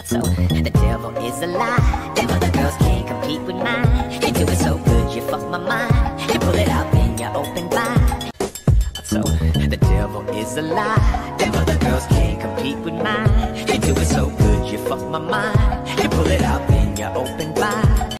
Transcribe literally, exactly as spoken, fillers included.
So the devil is a lie. Them other girls can't compete with mine. You do it so good, you fuck my mind. You pull it out, then you open wide. So the devil is a lie. Them other girls can't compete with mine. You do it so good, you fuck my mind. You pull it out, then you open wide.